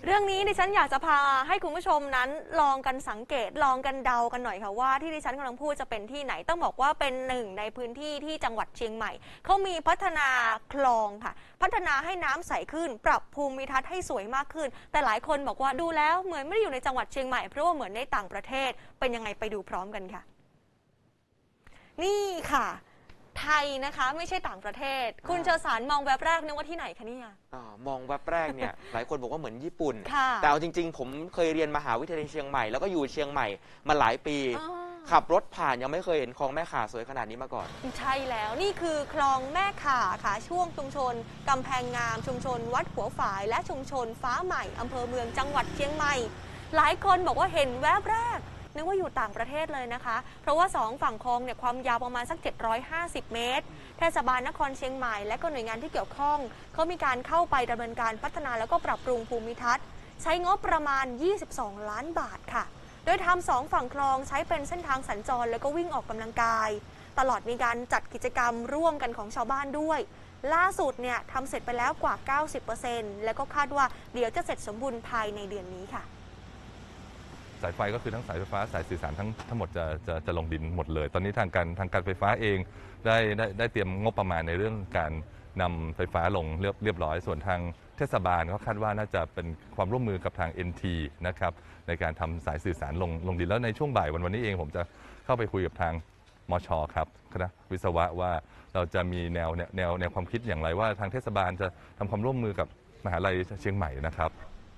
เรื่องนี้ดิฉันอยากจะพาให้คุณผู้ชมนั้นลองกันสังเกตลองกันเดากันหน่อยค่ะว่าที่ดิฉันกำลังพูดจะเป็นที่ไหนต้องบอกว่าเป็นหนึ่งในพื้นที่ที่จังหวัดเชียงใหม่เขามีพัฒนาคลองค่ะพัฒนาให้น้ำใสขึ้นปรับภูมิทัศน์ให้สวยมากขึ้นแต่หลายคนบอกว่าดูแล้วเหมือนไม่ได้อยู่ในจังหวัดเชียงใหม่เพราะว่าเหมือนในต่างประเทศเป็นยังไงไปดูพร้อมกันค่ะนี่ค่ะไทยนะคะไม่ใช่ต่างประเทศคุณเชอสารมองแวบแรกนึกว่าที่ไหนคะเนี่ยมองแวบแรกเนี่ย หลายคนบอกว่าเหมือนญี่ปุ่นแต่เอาจริงๆผมเคยเรียนมหาวิทยาลัยเชียงใหม่แล้วก็อยู่เชียงใหม่มาหลายปีขับรถผ่านยังไม่เคยเห็นคลองแม่ข่าสวยขนาดนี้มาก่อนใช่แล้วนี่คือคลองแม่ข่าค่ะช่วงชุมชนกำแพงงามชุมชนวัดหัวฝายและชุมชนฟ้าใหม่อำเภอเมืองจังหวัดเชียงใหม่หลายคนบอกว่าเห็นแวบแรกนึกว่าอยู่ต่างประเทศเลยนะคะเพราะว่า2ฝั่งคลองเนี่ยความยาวประมาณสัก750เมตรเทศบาลนครเชียงใหม่และก็หน่วยงานที่เกี่ยวข้องเขามีการเข้าไปดำเนินการพัฒนาแล้วก็ปรับปรุงภูมิทัศน์ใช้งบประมาณ22ล้านบาทค่ะโดยทำ2ฝั่งคลองใช้เป็นเส้นทางสัญจรแล้วก็วิ่งออกกำลังกายตลอดมีการจัดกิจกรรมร่วมกันของชาวบ้านด้วยล่าสุดเนี่ยทำเสร็จไปแล้วกว่า 90% แล้วก็คาดว่าเดี๋ยวจะเสร็จสมบูรณ์ภายในเดือนนี้ค่ะสายไฟก็คือทั้งสายไฟฟ้าสายสื่อสารทั้งหมดจะลงดินหมดเลยตอนนี้ทางการไฟฟ้าเองได้เตรียมงบประมาณในเรื่องการนำไฟฟ้าลงเรียบร้อยส่วนทางเทศบาลก็คาดว่าน่าจะเป็นความร่วมมือกับทาง NT นะครับในการทำสายสื่อสารลงดินแล้วในช่วงบ่ายวันนี้เองผมจะเข้าไปคุยกับทางมช.ครับคณะวิศวะว่าเราจะมีแนวความคิดอย่างไรว่าทางเทศบาลจะทำความร่วมมือกับมหาลัยเชียงใหม่นะครับ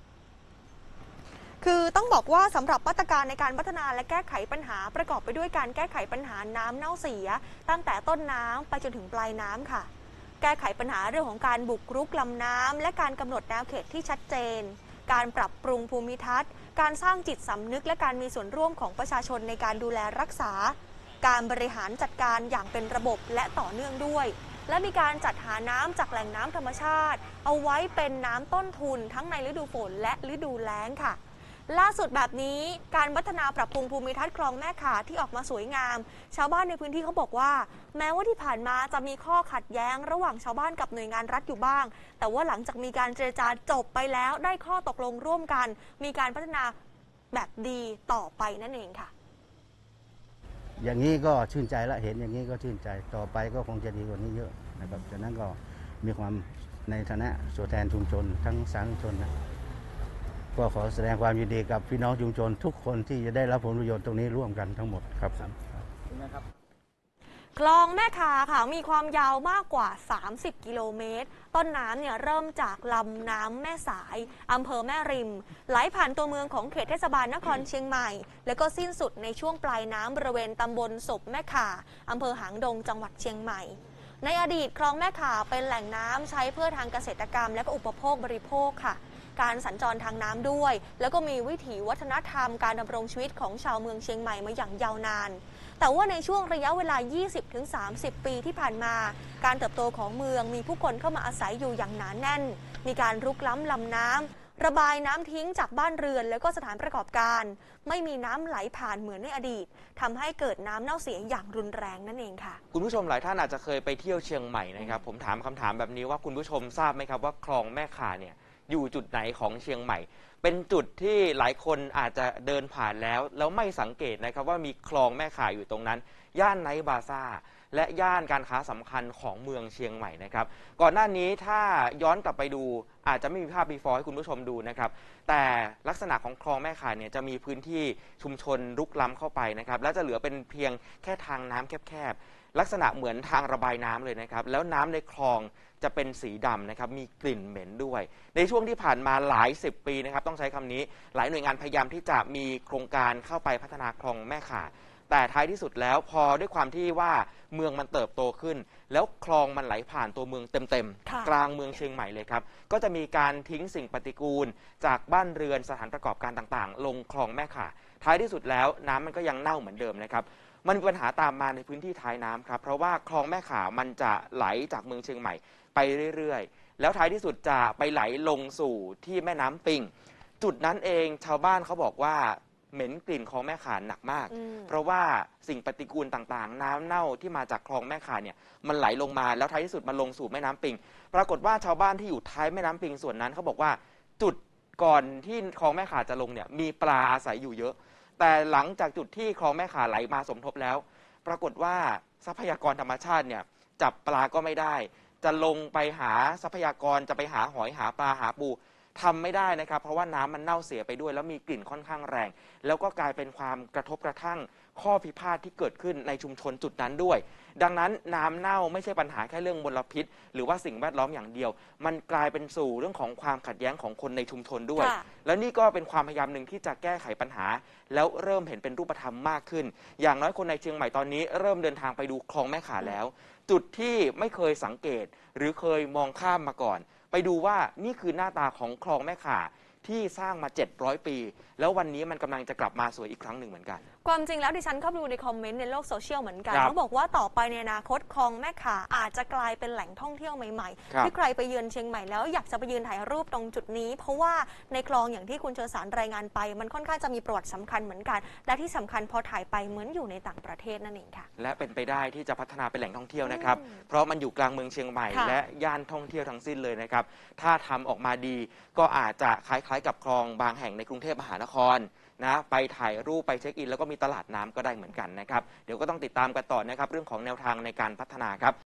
คือต้องบอกว่าสำหรับมาตรการในการพัฒนาและแก้ไขปัญหาประกอบไปด้วยการแก้ไขปัญหาน้ำเน่าเสียตั้งแต่ต้นน้ำไปจนถึงปลายน้ำค่ะแก้ไขปัญหาเรื่องของการบุกรุกลำน้ำและการกำหนดแนวเขตที่ชัดเจนการปรับปรุงภูมิทัศน์การสร้างจิตสำนึกและการมีส่วนร่วมของประชาชนในการดูแลรักษาการบริหารจัดการอย่างเป็นระบบและต่อเนื่องด้วยและมีการจัดหาน้ำจากแหล่งน้ำธรรมชาติเอาไว้เป็นน้ำต้นทุนทั้งในฤดูฝนและฤดูแล้งค่ะล่าสุดแบบนี้การพัฒนาปรับปรุงภูมิทัศน์คลองแม่ข่าที่ออกมาสวยงามชาวบ้านในพื้นที่เขาบอกว่าแม้ว่าที่ผ่านมาจะมีข้อขัดแย้งระหว่างชาวบ้านกับหน่วยงานรัฐอยู่บ้างแต่ว่าหลังจากมีการเจรจาจบไปแล้วได้ข้อตกลงร่วมกันมีการพัฒนาแบบดีต่อไปนั่นเองค่ะอย่างนี้ก็ชื่นใจละเห็นอย่างนี้ก็ชื่นใจต่อไปก็คงจะดีกว่านี้เยอะนะครับจากนั้นก็มีความในฐานะตัวแทนชุมชนทั้ง3ชุมชนนะก็ขอแสดงความยินดีกับพี่น้องชุมชนทุกคนที่จะได้รับผลประโยชน์ตรงนี้ร่วมกันทั้งหมดครับคลองแม่ข่าค่ะมีความยาวมากกว่า30กิโลเมตรต้นน้ำเนี่ยเริ่มจากลำน้ำแม่สายอำเภอแม่ริมไหลผ่านตัวเมืองของเขตเทศบาลนครเชียงใหม่แล้วก็สิ้นสุดในช่วงปลายน้ำบริเวณตำบลศพแม่ข่าอำเภอหางดงจังหวัดเชียงใหม่ในอดีตคลองแม่ข่าเป็นแหล่งน้ำใช้เพื่อทางเกษตรกรรมและก็อุปโภคบริโภคค่ะการสัญจรทางน้ำด้วยแล้วก็มีวิถีวัฒนธรรมการดำรงชีวิตของชาวเมืองเชียงใหม่มาอย่างยาวนานแต่ว่าในช่วงระยะเวลา 20-30 ปีที่ผ่านมาการเติบโตของเมืองมีผู้คนเข้ามาอาศัยอยู่อย่างหนาแน่นมีการรุกล้ำลำน้ำระบายน้ำทิ้งจากบ้านเรือนแล้วก็สถานประกอบการไม่มีน้ำไหลผ่านเหมือนในอดีตทำให้เกิดน้ำเน่าเสียอย่างรุนแรงนั่นเองค่ะคุณผู้ชมหลายท่านอาจจะเคยไปเที่ยวเชียงใหม่นะครับผมถามคำถามแบบนี้ว่าคุณผู้ชมทราบไหมครับว่าคลองแม่ข่าเนี่ยอยู่จุดไหนของเชียงใหม่เป็นจุดที่หลายคนอาจจะเดินผ่านแล้วไม่สังเกตนะครับว่ามีคลองแม่ข่าอยู่ตรงนั้นย่านไนท์บาซ่าและย่านการค้าสำคัญของเมืองเชียงใหม่นะครับก่อนหน้านี้ถ้าย้อนกลับไปดูอาจจะไม่มีภาพ before ให้คุณผู้ชมดูนะครับแต่ลักษณะของคลองแม่ข่าเนี่ยจะมีพื้นที่ชุมชนรุกล้ำเข้าไปนะครับและจะเหลือเป็นเพียงแค่ทางน้ำแคบๆลักษณะเหมือนทางระบายน้ำเลยนะครับแล้วน้ำในคลองจะเป็นสีดำนะครับมีกลิ่นเหม็นด้วยในช่วงที่ผ่านมาหลาย10ปีนะครับต้องใช้คำนี้หลายหน่วยงานพยายามที่จะมีโครงการเข้าไปพัฒนาคลองแม่ข่าแต่ท้ายที่สุดแล้วพอด้วยความที่ว่าเมืองมันเติบโตขึ้นแล้วคลองมันไหลผ่านตัวเมืองเต็มๆกลางเมืองเชียงใหม่เลยครับก็จะมีการทิ้งสิ่งปฏิกูลจากบ้านเรือนสถานประกอบการต่างๆลงคลองแม่ข่าท้ายที่สุดแล้วน้ำมันก็ยังเน่าเหมือนเดิมนะครับมันมีปัญหาตามมาในพื้นที่ท้ายน้ำครับเพราะว่าคลองแม่ข่ามันจะไหลจากเมืองเชียงใหม่ไปเรื่อยๆแล้วท้ายที่สุดจะไปไหลลงสู่ที่แม่น้ำปิงจุดนั้นเองชาวบ้านเขาบอกว่าเหม็นกลิ่นคลองแม่ข่าหนักมากเพราะว่าสิ่งปฏิกูลต่างๆน้ำเน่าที่มาจากคลองแม่ข่าเนี่ยมันไหลลงมาแล้วท้ายที่สุดมันลงสู่แม่น้ำปิงปรากฏว่าชาวบ้านที่อยู่ท้ายแม่น้ำปิงส่วนนั้นเขาบอกว่าจุดก่อนที่คลองแม่ข่าจะลงเนี่ยมีปลาอาศัยอยู่เยอะ แต่หลังจากจุดที่คลองแม่ข่าไหลมาสมทบแล้ว ปรากฏว่าทรัพยากรธรรมชาติเนี่ยจับปลาก็ไม่ได้ จะลงไปหาทรัพยากรจะไปหาหอยหาปลาหาปูทำไม่ได้นะครับเพราะว่าน้ำมันเน่าเสียไปด้วยแล้วมีกลิ่นค่อนข้างแรง แล้วก็กลายเป็นความกระทบกระทั่งข้อพิพาทที่เกิดขึ้นในชุมชนจุดนั้นด้วย ดังนั้นน้ำเน่าไม่ใช่ปัญหาแค่เรื่องมลพิษหรือว่าสิ่งแวดล้อมอย่างเดียว มันกลายเป็นสู่เรื่องของความขัดแย้งของคนในชุมชนด้วย แล้วนี่ก็เป็นความพยายามหนึ่งที่จะแก้ไขปัญหา แล้วเริ่มเห็นเป็นรูปธรรมมากขึ้น อย่างน้อยคนในเชียงใหม่ตอนนี้เริ่มเดินทางไปดูคลองแม่ข่าแล้ว จุดที่ไม่เคยสังเกตหรือเคยมองข้ามมาก่อน ไปดูว่านี่คือหน้าตาของคลองแม่ข่าที่สร้างมา700 ปีแล้ววันนี้มันกำลังจะกลับมาสวยอีกครั้งหนึ่งเหมือนกันความจริงแล้วดิฉันเข้าไปดูในคอมเมนต์ในโลกโซเชียลเหมือนกันเขาบอกว่าต่อไปในอนาคตคลองแม่ข่าอาจจะกลายเป็นแหล่งท่องเที่ยวใหม่ๆที่ใครไปเยือนเชียงใหม่แล้วอยากจะไปยืนถ่ายรูปตรงจุดนี้เพราะว่าในคลองอย่างที่คุณเชอสารรายงานไปมันค่อนข้างจะมีประวัติสำคัญเหมือนกันและที่สำคัญพอถ่ายไปเหมือนอยู่ในต่างประเทศนั่นเองค่ะและเป็นไปได้ที่จะพัฒนาเป็นแหล่งท่องเที่ยวนะครับเพราะมันอยู่กลางเมืองเชียงใหม่และย่านท่องเที่ยวทั้งสิ้นเลยนะครับถ้าทำออกมาดีก็อาจจะคล้ายๆกับคลองบางแห่งในกรุงเทพมหานครนะไปถ่ายรูปไปเช็คอินแล้วก็มีตลาดน้ำก็ได้เหมือนกันนะครับเดี๋ยวก็ต้องติดตามกันต่อนะครับเรื่องของแนวทางในการพัฒนาครับ